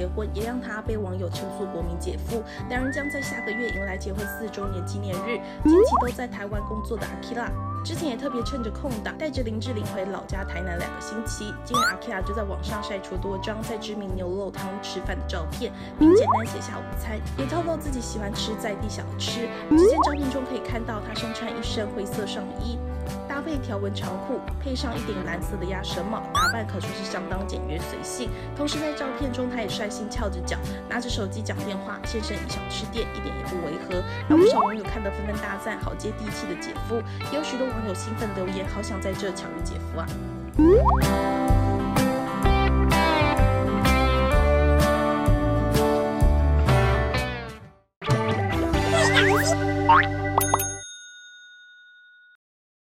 婚，也让他被网友称作国民姐夫。两人将在下个月迎来结婚4周年纪念日。近期都在台湾工作的 Akira， 之前也特别趁着空档，带着林志玲回老家台南2个星期。今日 Akira 就在网上晒出多张在知名牛肉汤吃饭的照片，并简单写下午餐，也透露自己喜欢吃在地小吃。只见照片中可以看到他身穿一身灰色上衣，搭配条纹长裤，配上一顶蓝色的鸭舌帽，打扮可说是相当简约随性。同时在照片中，他也率性翘着脚，拿着手机讲电话，现身一小吃店，一点也不违和，让不少网友看得纷纷大赞好接地气的姐夫。也有许多网友兴奋留言，好想在这巧遇姐夫啊！